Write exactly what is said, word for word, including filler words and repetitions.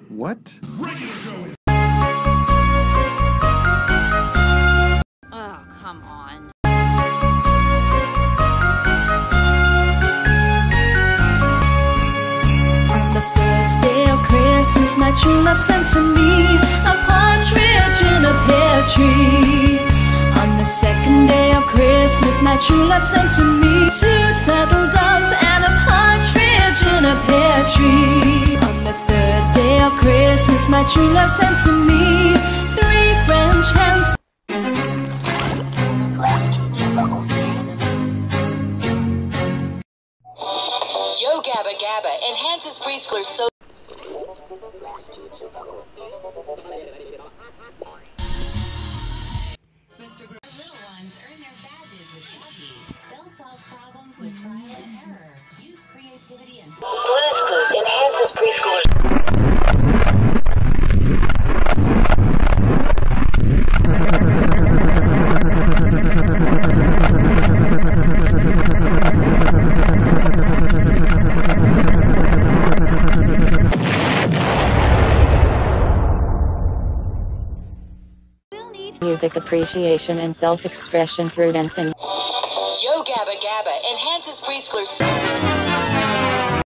What? Oh, come on. On the first day of Christmas, my true love sent to me a partridge in a pear tree. On the second day of Christmas, my true love sent to me two turtle doves and a partridge in a pear tree. On the third day of Christmas, my true love sent to me three French hens. Yo Gabba Gabba enhances preschoolers so. Mister Gr Little ones earn their badges with Gabby. They'll solve problems with trial and error. Use creativity and Blues Clues enhances preschoolers. Music appreciation and self-expression through dancing. Yo Gabba Gabba enhances preschoolers.